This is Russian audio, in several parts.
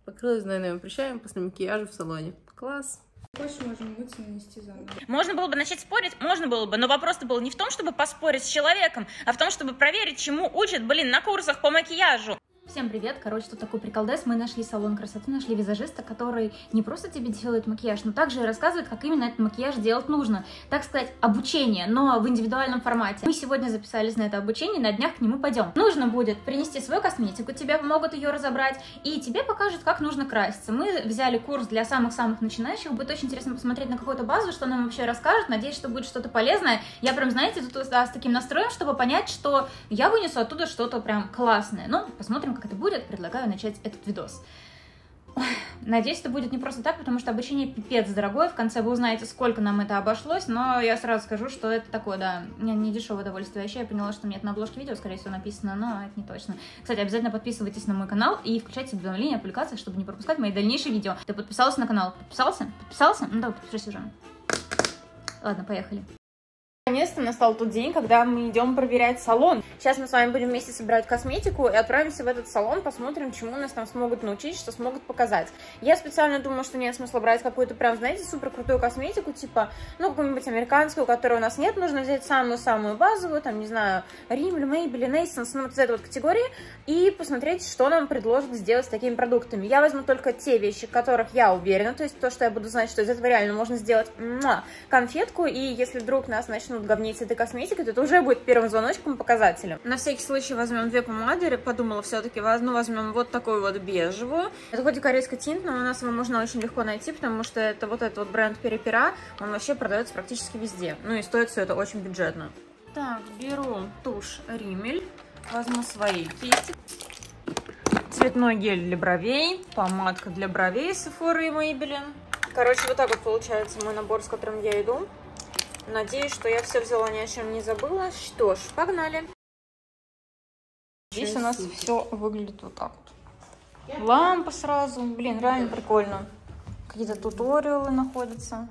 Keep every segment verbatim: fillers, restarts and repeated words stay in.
Покрылась двойными прыщами после макияжа в салоне. Класс. Больше можем мыться, нанести заново. Можно было бы начать спорить? Можно было бы, но вопрос-то был не в том, чтобы поспорить с человеком, а в том, чтобы проверить, чему учат, блин, на курсах по макияжу. Всем привет! Короче, тут такой приколдес. Мы нашли салон красоты, нашли визажиста, который не просто тебе делает макияж, но также и рассказывает, как именно этот макияж делать нужно. Так сказать, обучение, но в индивидуальном формате. Мы сегодня записались на это обучение, на днях к нему пойдем. Нужно будет принести свою косметику, тебе помогут ее разобрать, и тебе покажут, как нужно краситься. Мы взяли курс для самых-самых начинающих. Будет очень интересно посмотреть на какую-то базу, что нам вообще расскажут. Надеюсь, что будет что-то полезное. Я прям, знаете, тут да, с таким настроем, чтобы понять, что я вынесу оттуда что-то прям классное. Ну, посмотрим, как это будет. Предлагаю начать этот видос. Ой, надеюсь, это будет не просто так, потому что обучение пипец дорогое. В конце вы узнаете, сколько нам это обошлось, но я сразу скажу, что это такое, да, не, не дешевое удовольствие. Вообще, я поняла, что нет на обложке видео, скорее всего, написано, но это не точно. Кстати, обязательно подписывайтесь на мой канал и включайте уведомления о публикациях, чтобы не пропускать мои дальнейшие видео. Ты подписался на канал? Подписался? Подписался? Ну давай, подпишись уже. Ладно, поехали. Наконец-то настал тот день, когда мы идем проверять салон. Сейчас мы с вами будем вместе собирать косметику и отправимся в этот салон, посмотрим, чему нас там смогут научить, что смогут показать. Я специально думаю, что нет смысла брать какую-то прям, знаете, супер крутую косметику, типа, ну, какую-нибудь американскую, которой у нас нет. Нужно взять самую-самую базовую, там, не знаю, Rimmel, Maybelline, Essence, ну, вот из этой вот категории, и посмотреть, что нам предложат сделать с такими продуктами. Я возьму только те вещи, в которых я уверена, то есть то, что я буду знать, что из этого реально можно сделать муа, конфетку, и если вдруг нас начнут говнить с этой косметикой, то это уже будет первым звоночком, показателем. На всякий случай возьмем две помады, подумала все-таки, ну, возьмем вот такую вот бежевую. Это хоть и корейский тинт, но у нас его можно очень легко найти, потому что это вот этот вот бренд Перепера, он вообще продается практически везде. Ну и стоит все это очень бюджетно. Так, беру тушь Rimmel, возьму свои кисти, цветной гель для бровей, помадка для бровей Sephora и Maybelline. Короче, вот так вот получается мой набор, с которым я иду. Надеюсь, что я все взяла, ни о чем не забыла. Что ж, погнали. Здесь у нас все выглядит вот так вот. Лампа сразу. Блин, реально прикольно. Какие-то туториалы находятся.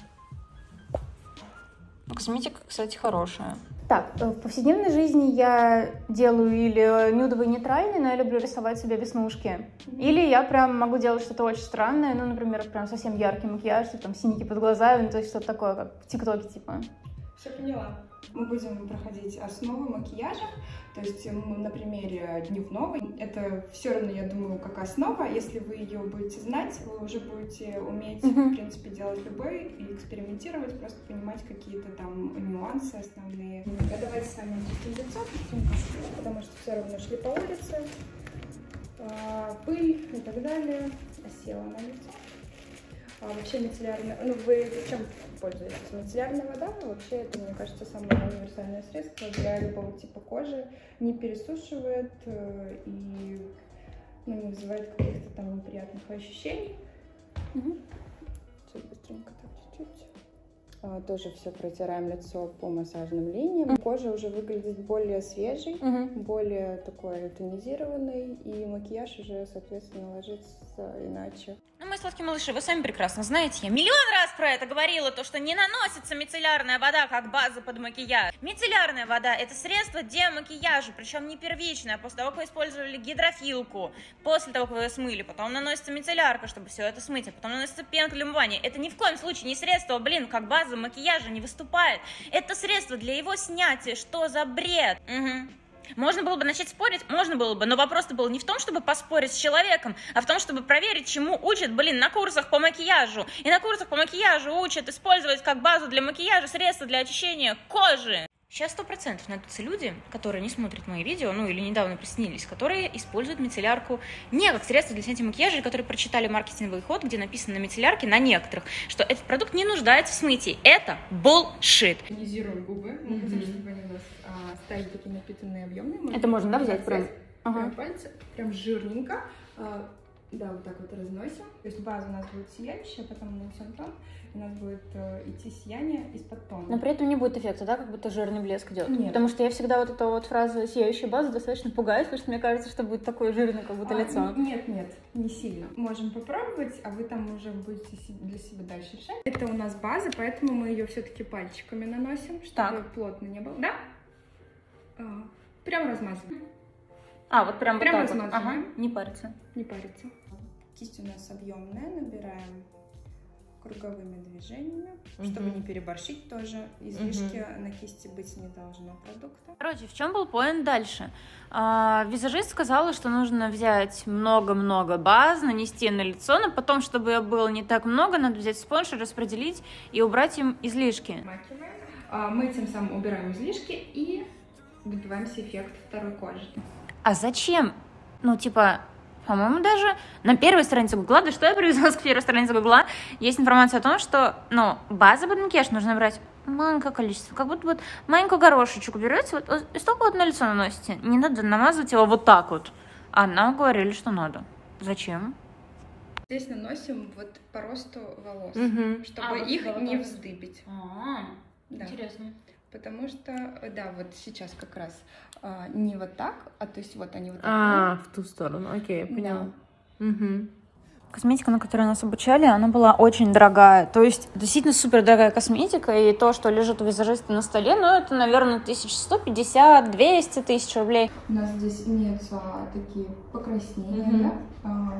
Косметика, кстати, хорошая. Так, в повседневной жизни я делаю или нюдовый нейтральный, но я люблю рисовать себе веснушки. Или я прям могу делать что-то очень странное, ну, например, прям совсем яркий макияж, типа там синяки под глазами, ну, то есть что-то такое, как в ТикТоке, типа. Все поняла. Мы будем проходить основы макияжа, то есть мы на примере дневного. Это все равно, я думаю, как основа. Если вы ее будете знать, вы уже будете уметь, mm-hmm. в принципе, делать любой и экспериментировать, просто понимать какие-то там нюансы основные. А давайте с вами очистим лицо, потому что все равно шли по улице, пыль и так далее осела на лицо. А вообще мицеллярная, ну вы чем пользуетесь? Мицеллярная вода, вообще это, мне кажется, самое универсальное средство для любого типа кожи, не пересушивает и ну, не вызывает каких-то там неприятных ощущений. Угу. Все быстренько так чуть-чуть. А, тоже все протираем лицо по массажным линиям. Mm. Кожа уже выглядит более свежей, mm-hmm. более такой тонизированной, и макияж уже, соответственно, ложится иначе. Ну, мои сладкие малыши, вы сами прекрасно знаете, я миллион раз про это говорила, то, что не наносится мицеллярная вода как база под макияж. Мицеллярная вода – это средство демакияжа, причем не первичное. После того, как вы использовали гидрофилку, после того, как вы ее смыли, потом наносится мицеллярка, чтобы все это смыть, а потом наносится пенка для умывания. Это ни в коем случае не средство, блин, как база макияжа не выступает. Это средство для его снятия. Что за бред? Угу. Можно было бы начать спорить? Можно было бы, но вопрос-то был не в том, чтобы поспорить с человеком, а в том, чтобы проверить, чему учат, блин, на курсах по макияжу. И на курсах по макияжу учат использовать как базу для макияжа средства для очищения кожи. Сейчас сто процентов найдутся люди, которые не смотрят мои видео, ну или недавно приснились, которые используют мицеллярку не как средство для снятия макияжа, или которые прочитали маркетинговый ход, где написано на мицеллярке, на некоторых, что этот продукт не нуждается в смытии. Это bullshit. Тонизируем губы. Мы хотим, чтобы они у нас а, стали такие напитанные, объемные. Это можно, да, взять прям? Ага. Пальцы, прям жирненько. А, да, вот так вот разносим. То есть база у нас будет сияющая, потом нанесем тон. У нас будет э, идти сияние из-под тона. Но при этом не будет эффекта, да, как будто жирный блеск идет. Нет. Потому что я всегда вот эта вот фраза «сияющая база» достаточно пугает, потому что мне кажется, что будет такое жирное, как будто а, лицо. Нет, нет, не сильно. Можем попробовать, а вы там уже будете для себя дальше решать. Это у нас база, поэтому мы ее все-таки пальчиками наносим, чтобы так. плотно не было. Да? А, прям размазываем. А, вот прям, прям вот размазываем. Вот. Ага, не париться. Не париться. Кисть у нас объемная, набираем круговыми движениями, Мгм. чтобы не переборщить тоже. Излишки Мгм. на кисти быть не должно продукта. Короче, в чем был поинт дальше? А, визажист сказала, что нужно взять много-много баз, нанести на лицо, но потом, чтобы ее было не так много, надо взять спонж, распределить и убрать им излишки. Смакиваем. А, Мы тем самым убираем излишки и добиваемся эффекта второй кожи. А зачем? Ну, типа, по-моему, даже на первой странице Гугла, да что я привязалась к первой странице Гугла, есть информация о том, что, ну, базы под макияж нужно брать маленькое количество, как будто вот маленькую горошечку берете, вот, и столько вот на лицо наносите. Не надо намазывать его вот так вот. А нам говорили, что надо. Зачем? Здесь наносим вот по росту волос, Мгм. чтобы А, вот их сюда не вот. вздыбить. А, Да. интересно. Потому что, да, вот сейчас как раз а, не вот так, а то есть вот они вот так. А, в ту сторону. Окей, я Да. поняла. Мгм. Косметика, на которой нас обучали, она была очень дорогая. То есть действительно супер дорогая косметика, и то, что лежит у визажиста на столе, ну это, наверное, тысяча сто пятьдесят — двести тысяч рублей. У нас здесь имеются такие покраснения, Мгм. да. А,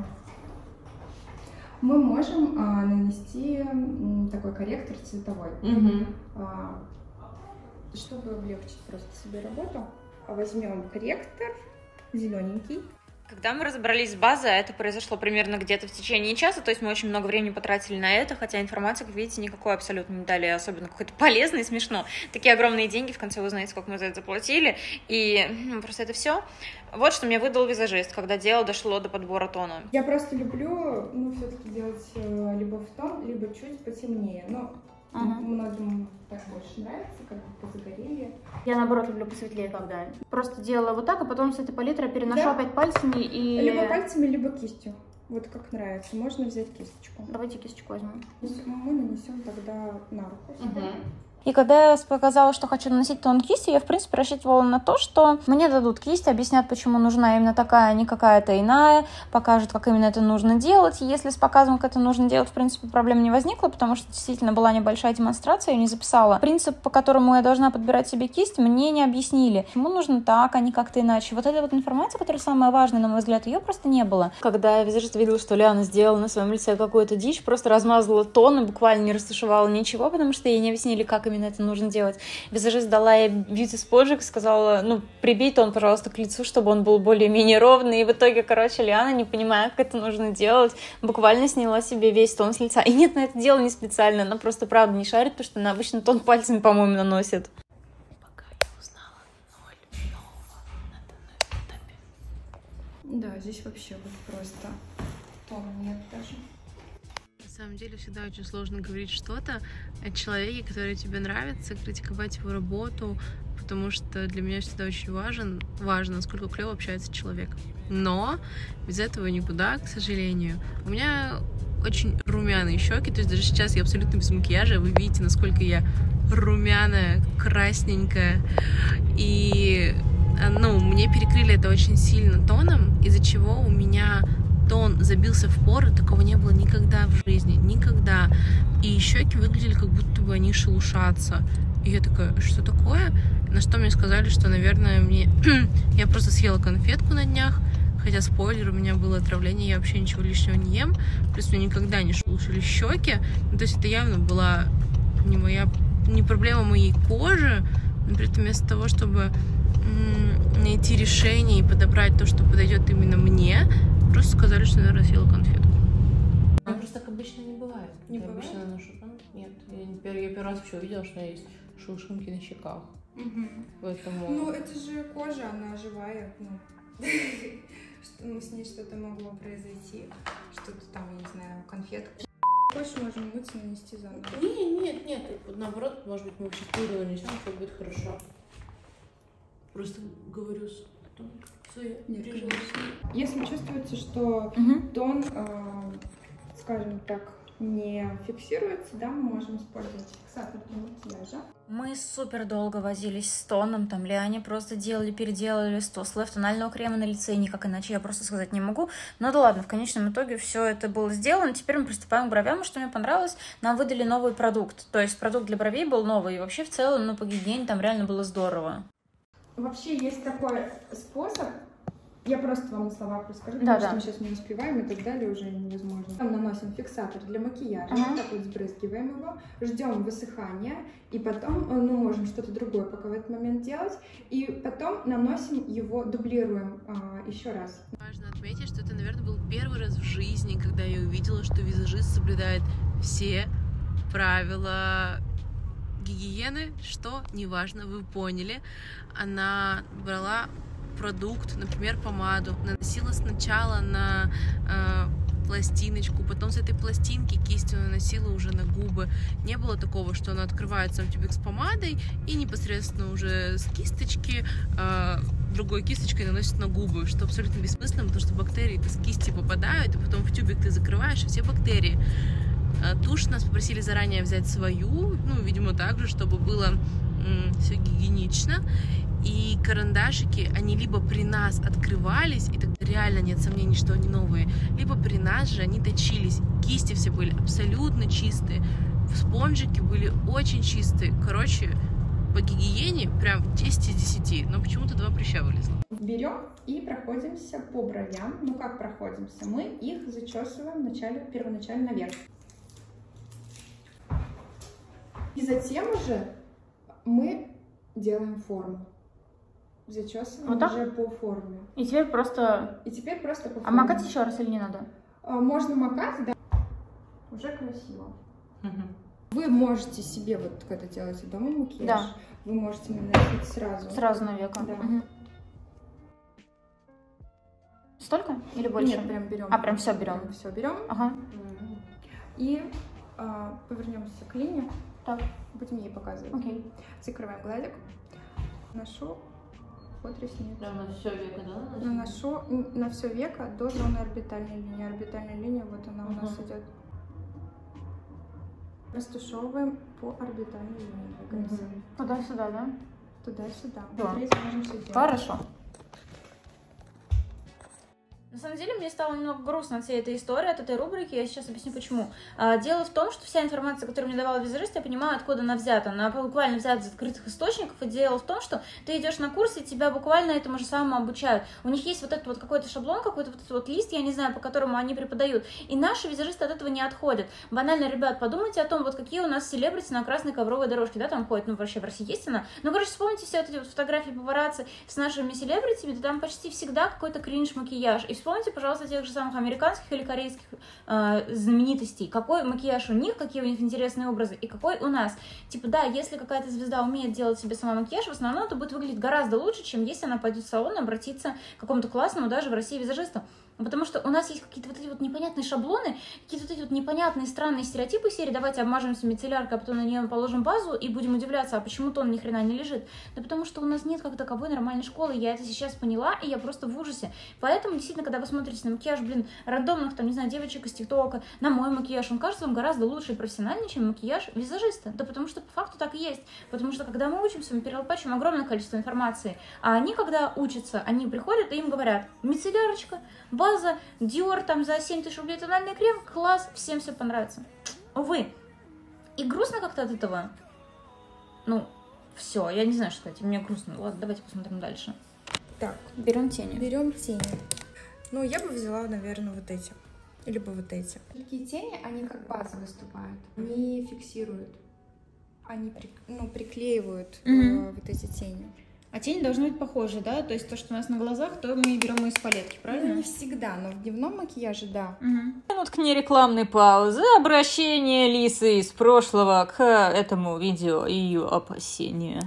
мы можем а, нанести м, такой корректор цветовой. Мгм. А, чтобы облегчить просто себе работу, возьмем корректор зелененький. Когда мы разобрались с базой, а это произошло примерно где-то в течение часа, то есть мы очень много времени потратили на это, хотя информации, как видите, никакой абсолютно не дали, особенно какой-то полезный, смешно. Такие огромные деньги, в конце вы знаете, сколько мы за это заплатили, и ну, просто это все. Вот что мне выдал визажист, когда дело дошло до подбора тона. Я просто люблю, ну, все-таки делать э, либо в тон, либо чуть потемнее. Но Ага. многим так больше нравится, как бы позагорели. Я, наоборот, люблю посветлее, когда. Просто делала вот так, а потом с этой палитры переношу Да. опять пальцами и... Либо пальцами, либо кистью. Вот как нравится. Можно взять кисточку. Давайте кисточку возьмем. Мы нанесем тогда на руку себе. И когда я показала, что хочу наносить тон кисти, я, в принципе, рассчитывала на то, что мне дадут кисть, объяснят, почему нужна именно такая, а не какая-то иная, покажут, как именно это нужно делать. И если с показом, как это нужно делать, в принципе, проблем не возникло, потому что действительно была небольшая демонстрация, я не записала. Принцип, по которому я должна подбирать себе кисть, мне не объяснили. Почему нужно так, а не как-то иначе. Вот эта вот информация, которая самая важная, на мой взгляд, ее просто не было. Когда визажист видела, что Лиана сделала на своем лице какую-то дичь, просто размазала тон и буквально не растушевала ничего, потому что ей не объяснили, как именно это нужно делать. Визажист дала ей бьюти-споджик, сказала, ну, прибей тон, пожалуйста, к лицу, чтобы он был более-менее ровный. И в итоге, короче, Лиана, не понимая, как это нужно делать, буквально сняла себе весь тон с лица. И нет, на это дело не специально, она просто правда не шарит, потому что она обычно тон пальцами, по-моему, наносит. Пока я узнала ноль нового на данном этапе. Да, здесь вообще вот просто тона нет даже. На самом деле всегда очень сложно говорить что-то о человеке, который тебе нравится, критиковать его работу, потому что для меня всегда очень важен, важно, насколько клево общается человек. Но без этого никуда, к сожалению. У меня очень румяные щеки, то есть даже сейчас я абсолютно без макияжа, вы видите, насколько я румяная, красненькая, и ну, мне перекрыли это очень сильно тоном, из-за чего у меня тон забился в поры, такого не было никогда в жизни, никогда. И щеки выглядели, как будто бы они шелушатся. И я такая, что такое? На что мне сказали, что, наверное, мне... я просто съела конфетку на днях, хотя, спойлер, у меня было отравление, я вообще ничего лишнего не ем, плюс мне никогда не шелушили щеки. Ну, то есть это явно была не моя, не проблема моей кожи, но при этом вместо того, чтобы м- найти решение и подобрать то, что подойдет именно мне, просто сказали, что, наверное, съела конфетку. Я просто так обычно не бывает. Не я бывает? обычно наношу тон. Нет, я, не первый, я первый раз вообще увидела, что у меня есть шелушинки на щеках. Мгм. Поэтому... Ну, это же кожа, она живая, ну, что ну, с ней что-то могло произойти, что-то там, я не знаю, конфетка. Больше можем мыть и нанести заново. Не, нет, нет, вот наоборот, может быть, мы в чистую нанесем, все будет хорошо. Просто говорю с свои Нет, переживания. Если чувствуется, что Мгм. тон, э, скажем так, не фиксируется, да, мы можем использовать фиксатор для макияжа. Мы супер долго возились с тоном, там Лиане просто делали, переделали сто слоев тонального крема на лице, никак иначе я просто сказать не могу. Ну да ладно, в конечном итоге все это было сделано, теперь мы приступаем к бровям, и что мне понравилось, нам выдали новый продукт, то есть продукт для бровей был новый, и вообще в целом, ну по гигиене там реально было здорово. Вообще есть такой способ, Я просто вам на словах расскажу, Да, потому да. что мы сейчас не успеваем и так далее, уже невозможно. Там наносим фиксатор для макияжа, Ага. так вот сбрызгиваем его, ждем высыхания, и потом, ну, можем что-то другое пока в этот момент делать, и потом наносим его, дублируем а, еще раз. Важно отметить, что это, наверное, был первый раз в жизни, когда я увидела, что визажист соблюдает все правила гигиены, что, неважно, вы поняли. Она брала продукт, например, помаду, наносила сначала на э, пластиночку, потом с этой пластинки кистью наносила уже на губы. Не было такого, что она открывает сам тюбик с помадой и непосредственно уже с кисточки э, другой кисточкой наносит на губы, что абсолютно бессмысленно, потому что бактерии-то с кисти попадают, и потом в тюбик ты закрываешь, и все бактерии. Э, тушь нас попросили заранее взять свою, ну, видимо, так же, чтобы было м, все гигиенично. И карандашики, они либо при нас открывались, и тогда реально нет сомнений, что они новые, либо при нас же они точились. Кисти все были абсолютно чистые, спонжики были очень чистые. Короче, по гигиене прям десять из десяти, но почему-то два прыща вылезло. Берем и проходимся по бровям. Ну как проходимся? Мы их зачесываем вначале, первоначально наверх. И затем уже мы делаем форму. Зачесываем Вот так? уже по форме. И теперь просто... И теперь просто по А форме. макать еще раз или не надо? А, можно макать, да. Уже красиво. Вы можете себе, вот когда делаете дома макияж, Да. вы можете наносить сразу. Сразу на века. Да. Мгм. Столько или больше? Нет, прям берем. А, прям всё берем. Все берем. Ага. И а, повернемся к линии. Так. Будем ей показывать. Окей. Закрываем гладик. Наношу под ресницу. Прям на все веко, да? Наношу на все веко до зоны орбитальной линии. Орбитальная линия, вот она у нас Мгм. идет. Растушевываем по орбитальной линии. Двигаемся. Туда-сюда, да? Туда-сюда. Да. Третье можем все делать. Хорошо. На самом деле, мне стало немного грустно от всей этой истории, от этой рубрики, я сейчас объясню почему. А, дело в том, что вся информация, которую мне давала визажист, я понимаю, откуда она взята. Она буквально взята из открытых источников, и дело в том, что ты идешь на курсы, и тебя буквально этому же самому обучают. У них есть вот этот вот какой-то шаблон, какой-то вот этот вот лист, я не знаю, по которому они преподают, и наши визажисты от этого не отходят. Банально, ребят, подумайте о том, вот какие у нас селебрити на красной ковровой дорожке, да, там ходят, ну, вообще в России есть она. Ну, короче, вспомните все вот эти вот фотографии папарацци с нашими селебритями, да там почти всегда какой-то кринж-макияж. И вспомните, пожалуйста, тех же самых американских или корейских э, знаменитостей, какой макияж у них, какие у них интересные образы и какой у нас. Типа, да, если какая-то звезда умеет делать себе сама макияж, в основном это будет выглядеть гораздо лучше, чем если она пойдет в салон и обратится к какому-то классному даже в России визажисту. Потому что у нас есть какие-то вот эти вот непонятные шаблоны, какие-то вот эти вот непонятные странные стереотипы серии «давайте обмажемся мицелляркой, а потом на нее положим базу и будем удивляться, а почему тон ни хрена не лежит». Да потому что у нас нет как таковой нормальной школы, я это сейчас поняла, и я просто в ужасе. Поэтому, действительно, когда вы смотрите на макияж, блин, рандомных, там, не знаю, девочек из ТикТока, на мой макияж, он кажется вам гораздо лучше и профессиональнее, чем макияж визажиста. Да потому что по факту так и есть. Потому что, когда мы учимся, мы перелопачиваем огромное количество информации, а они, когда учатся, они приходят и им говорят: мицеллярочка, база, Dior там за семь тысяч рублей тональный крем, класс, всем все понравится. Увы. И грустно как-то от этого. Ну, все, я не знаю, что сказать, мне грустно. Ладно, давайте посмотрим дальше. Так, Берем тени. берем тени. Ну, я бы взяла, наверное, вот эти. Либо вот эти. Такие тени, они как база выступают. Они фиксируют. Они при, ну, приклеивают Мгм. э, вот эти тени. А тени должны быть похожи, да? То есть то, что у нас на глазах, то мы берем из палетки, Ну, не всегда, но в дневном макияже, да. Минутка не рекламной паузы. Обращение Лисы из прошлого к этому видео и ее опасения.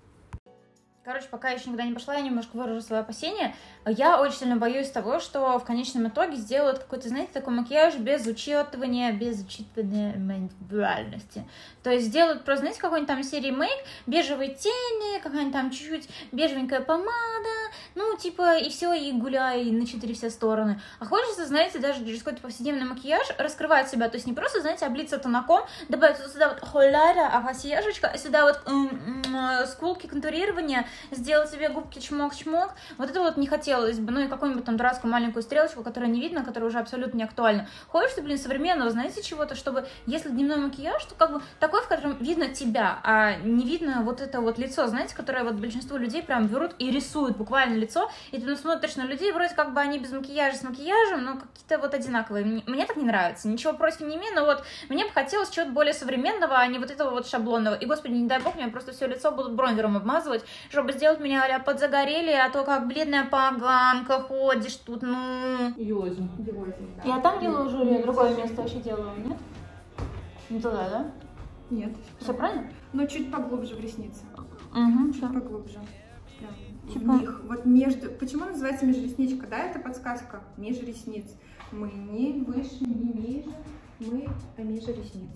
Короче, пока я еще никуда не пошла, я немножко выражу свои опасения. Я очень сильно боюсь того, что в конечном итоге сделают какой-то, знаете, такой макияж без учитывания, без учитывания индивидуальности. То есть сделают просто, знаете, какой-нибудь там серии мейк, бежевые тени, какая-нибудь там чуть-чуть бежевенькая помада, ну, типа, и все, и гуляй на четыре все стороны. А хочется, знаете, даже через какой-то повседневный макияж раскрывать себя, то есть не просто, знаете, облиться тонаком, добавить вот сюда вот холяра, а макияжечка, а сюда вот м-м, скулки, контурирование, сделать себе губки чмок-чмок. Вот это вот не хотелось бы. Ну и какую-нибудь там дурацкую маленькую стрелочку, которая не видно, которая уже абсолютно не актуальна. Хочешь ты, блин, современного, знаете, чего-то, чтобы, если дневной макияж, то как бы такой, в котором видно тебя, а не видно вот это вот лицо, знаете, которое вот большинство людей прям берут и рисуют буквально лицо, и ты ну, смотришь на людей, вроде как бы они без макияжа, с макияжем, но какие-то вот одинаковые. Мне, мне так не нравится, ничего против не имею, но вот мне бы хотелось чего-то более современного, а не вот этого вот шаблонного. И, господи, не дай бог, мне просто все лицо будут бронзером обмазывать, чтобы сделать меня а-ля подзагорели, а то как бледная поганка ходишь тут, ну... Йозин. Я там делаю уже или другое место вообще делаю, нет? Не туда, да? Нет. Все правильно? Но чуть поглубже в ресницы. Угу, Чуть поглубже. Прям Типа? в них. Вот между... Почему называется межресничка? Да, это подсказка. Межресниц. Мы не выше, не ниже. Мы между ресниц.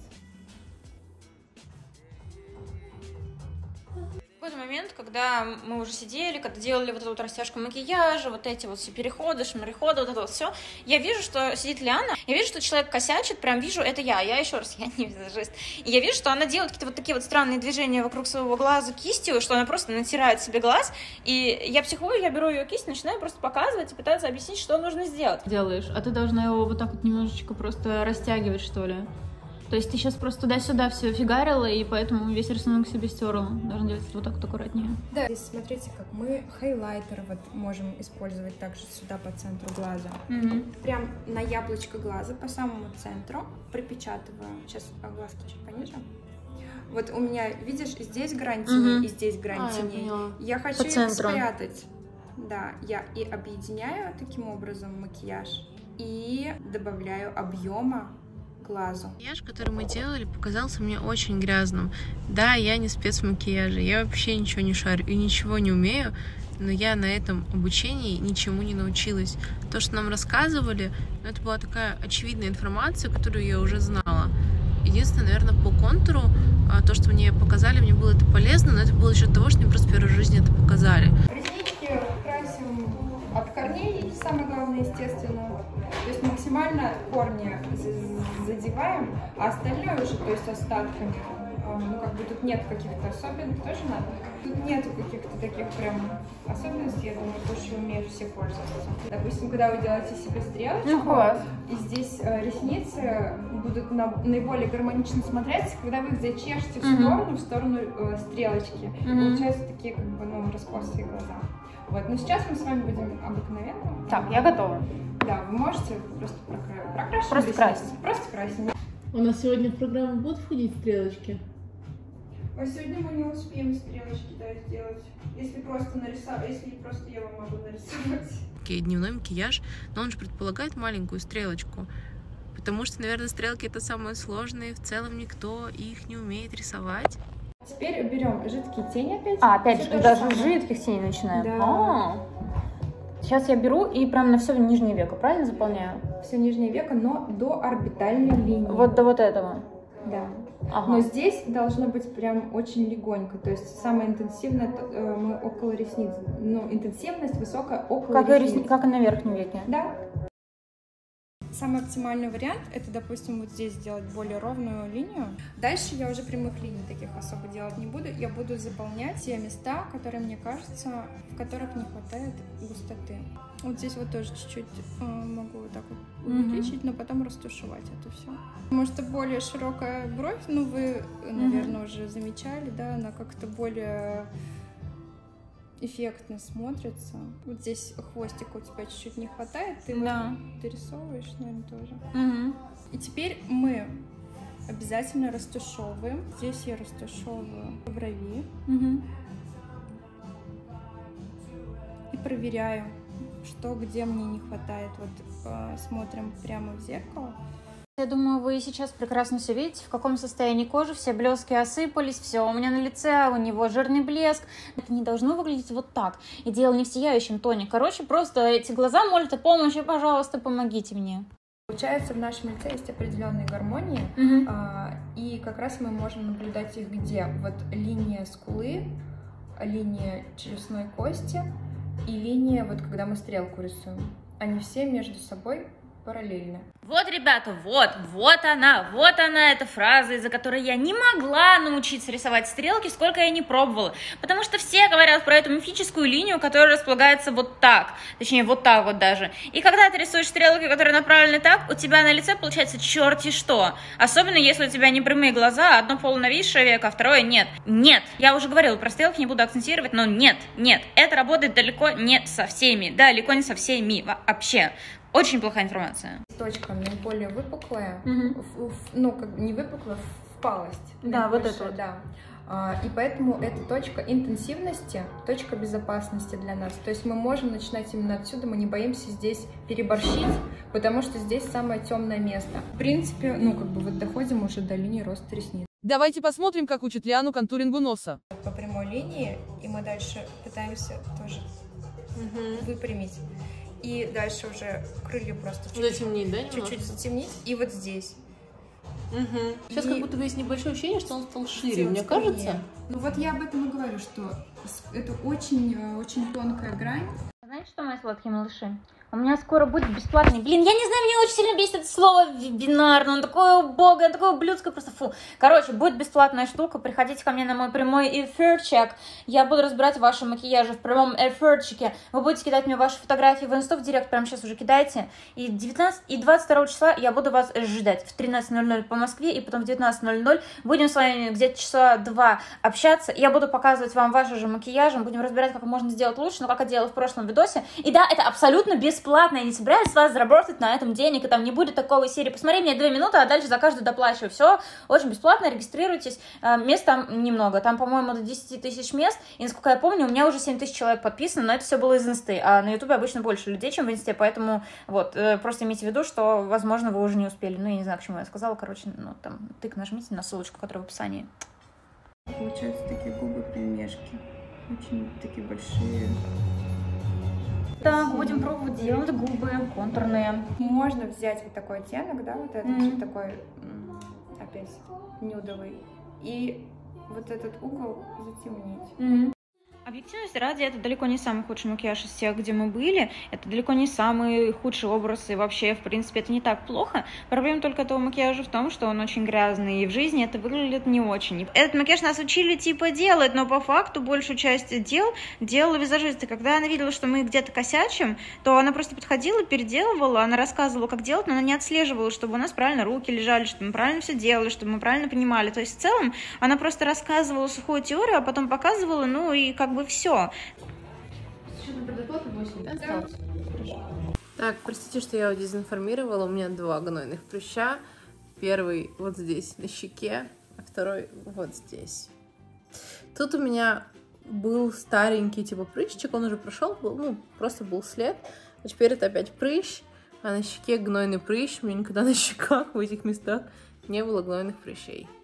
В какой-то момент, когда мы уже сидели, когда делали вот эту вот растяжку макияжа, вот эти вот все переходы, шмариходы, вот это вот все, я вижу, что сидит Лиана, я вижу, что человек косячит, прям вижу, это я, я еще раз, я не визажист, и я вижу, что она делает какие-то вот такие вот странные движения вокруг своего глаза кистью, что она просто натирает себе глаз, и я психую, я беру ее кисть, начинаю просто показывать и пытаться объяснить, что нужно сделать. Делаешь, а ты должна его вот так вот немножечко просто растягивать, что ли. То есть ты сейчас просто туда-сюда все фигарила, и поэтому весь рисунок себе стерла. Должна делать вот так вот аккуратнее. Да, здесь смотрите, как мы хайлайтер вот можем использовать также сюда по центру глаза. Mm-hmm. Прям на яблочко глаза по самому центру припечатываю. Сейчас глазки чуть пониже. Вот у меня, видишь, здесь грань теней, mm-hmm. и здесь грань а, теней. Я, я хочу по их центру спрятать. Да, я и объединяю таким образом макияж и добавляю объема глазу. Макияж, который мы делали, показался мне очень грязным. Да, я не спец в макияже, я вообще ничего не шарю и ничего не умею, но я на этом обучении ничему не научилась. То, что нам рассказывали, это была такая очевидная информация, которую я уже знала. Единственное, наверное, по контуру, то, что мне показали, мне было это полезно, но это было еще от того, что мне просто в первой жизни это показали. Реснички красим от корней, самое главное, естественно. То есть максимально корни задеваем, а остальное уже, то есть остатками. Ну, как бы тут нет каких-то особенностей, тоже надо. Тут нету каких-то таких прям особенностей, я думаю, то, что умеют все пользоваться. Допустим, когда вы делаете себе стрелочку, uh-huh. и здесь э, ресницы будут на, наиболее гармонично смотреться, когда вы их зачешете в сторону, uh-huh. в сторону э, стрелочки. Uh-huh. Получаются такие, как бы, ну, раскосые глаза. Вот, но сейчас мы с вами будем обыкновенно. Так, я готова. Да, вы можете просто прокра... прокрашивать. Просто красить. Просто красить. У нас сегодня в программу будут входить стрелочки? А сегодня мы не успеем стрелочки, да, сделать. Если просто нарисовать, если просто я вам могу нарисовать. Дневной макияж, но он же предполагает маленькую стрелочку. Потому что, наверное, стрелки это самые сложные. В целом никто их не умеет рисовать. Теперь берем жидкие тени опять. А, опять же, даже самое. жидких теней начинаем. Да. А-а-а. Сейчас я беру и прям на все нижнее веко, правильно заполняю? Все нижнее веко, но до орбитальной линии. Вот до вот этого. Да. Ага. Но здесь должно быть прям очень легонько. То есть самое интенсивное э, мы около ресниц. Ну, интенсивность высокая около как ресниц. И ресни... Как и на верхнем веке. Да. Самый оптимальный вариант — это, допустим, вот здесь сделать более ровную линию. Дальше я уже прямых линий таких особо делать не буду. Я буду заполнять те места, которые, мне кажется, в которых не хватает густоты. Вот здесь вот тоже чуть-чуть э, могу вот так вот увеличить, mm-hmm. но потом растушевать это все. Может, более широкая бровь, ну вы, наверное, mm-hmm. уже замечали, да, она как-то более эффектно смотрится. Вот здесь хвостика у тебя чуть-чуть не хватает, ты да. его дорисовываешь, наверное, тоже. Угу. И теперь мы обязательно растушевываем. Здесь я растушевываю брови. Угу. И проверяю, что где мне не хватает. Вот э, смотрим прямо в зеркало. Я думаю, вы сейчас прекрасно все видите, в каком состоянии кожи, все блески осыпались, все у меня на лице, у него жирный блеск. Это не должно выглядеть вот так. И дело не в сияющем тоне. Короче, просто эти глаза молят о помощи, пожалуйста, помогите мне. Получается, в нашем лице есть определенные гармонии, угу. а, и как раз мы можем наблюдать их где? Вот линия скулы, линия челюстной кости и линия, вот когда мы стрелку рисуем. Они все между собой параллельно. Вот, ребята, вот, вот она, вот она, эта фраза, из-за которой я не могла научиться рисовать стрелки, сколько я не пробовала. Потому что все говорят про эту мифическую линию, которая располагается вот так, точнее, вот так вот даже. И когда ты рисуешь стрелки, которые направлены так, у тебя на лице получается черти что. Особенно, если у тебя не прямые глаза, одно полунависшее веко, а второе нет. Нет, я уже говорила про стрелки, не буду акцентировать, но нет, нет, это работает далеко не со всеми, далеко не со всеми вообще. Очень плохая информация. Точка наиболее выпуклая, Угу. в- в- ну, как бы не выпуклая, впалость. Да, вот наибольшая, это вот. Да. А, и поэтому это точка интенсивности, точка безопасности для нас. То есть мы можем начинать именно отсюда, мы не боимся здесь переборщить, потому что здесь самое темное место. В принципе, ну, как бы вот доходим уже до линии роста ресниц. Давайте посмотрим, как учат Лиану контурингу носа. По прямой линии, и мы дальше пытаемся тоже выпрямить. И дальше уже крылья просто чуть-чуть, Затемнить, да, немножко? чуть-чуть затемнить. И вот здесь. Угу. Сейчас И- как будто бы есть небольшое ощущение, что он стал шире, Сделать мне кажется. крылья. Ну вот я об этом и говорю, что это очень, э, очень тонкая грань. Знаете что, мои сладкие малыши? У меня скоро будет бесплатный. Блин, я не знаю, меня очень сильно бесит это слово бинарно. Он такое убогое, такое ублюдское, просто фу. Короче, будет бесплатная штука. Приходите ко мне на мой прямой эфирчик. Я буду разбирать ваши макияжи в прямом эфирчике. Вы будете кидать мне ваши фотографии в инсту, в директ прямо сейчас уже кидайте. И девятнадцатого и двадцать второго числа я буду вас ждать. В тринадцать ноль ноль по Москве и потом в девятнадцать ноль ноль. Будем с вами где-то часа два общаться. Я буду показывать вам ваши же макияжи. Будем разбирать, как можно сделать лучше, но как я делала в прошлом видосе. И да, это абсолютно бесплатно. Я не собираюсь с вас заработать на этом денег, и там не будет такого серии. Посмотри мне две минуты, а дальше за каждую доплачиваю. Все очень бесплатно, регистрируйтесь. А, Мест там немного. Там, по-моему, до десяти тысяч мест. И, насколько я помню, у меня уже семь тысяч человек подписано, но это все было из инсты. А на ютубе обычно больше людей, чем в инсте, поэтому вот, э, просто имейте в виду, что, возможно, вы уже не успели. Ну, я не знаю, к чему я сказала. Короче, ну, там, тык нажмите на ссылочку, которая в описании. Получаются такие губы пельмешки. Очень такие большие. Так, будем пробовать делать губы контурные. Можно взять вот такой оттенок, да, вот этот Мгм. такой, м, опять, нюдовый. И вот этот угол затемнить. Объективность ради, это далеко не самый худший макияж из тех, где мы были. Это далеко не самый худший образ, и вообще, в принципе, это не так плохо. Проблема только этого макияжа в том, что он очень грязный, и в жизни это выглядит не очень. Этот макияж нас учили типа делать, но по факту большую часть дел делала визажисты. Когда она видела, что мы где-то косячим, то она просто подходила, переделывала, она рассказывала, как делать, но она не отслеживала, чтобы у нас правильно руки лежали, чтобы мы правильно все делали, чтобы мы правильно понимали. То есть в целом она просто рассказывала сухую теорию, а потом показывала, ну и как бы все. Счетная предоплата восемь, да, осталось? Так, простите, что я его дезинформировала. У меня два гнойных прыща. Первый вот здесь на щеке, а второй вот здесь. Тут у меня был старенький типа прыщик, он уже прошел, был, ну, просто был след. А теперь это опять прыщ, а на щеке гнойный прыщ. У меня никогда на щеках в этих местах не было гнойных прыщей.